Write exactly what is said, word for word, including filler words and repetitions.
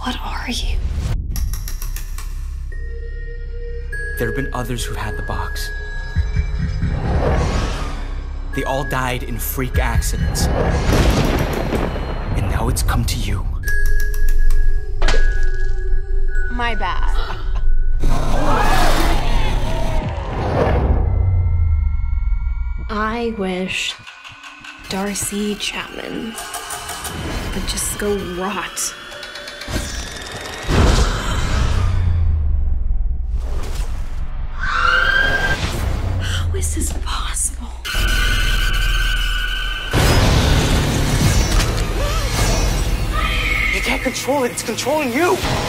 What are you? There have been others who've had the box. They all died in freak accidents. And now it's come to you. My bad. I wish Darcy Chapman would just go rot. How is this possible? You can't control it, it's controlling you!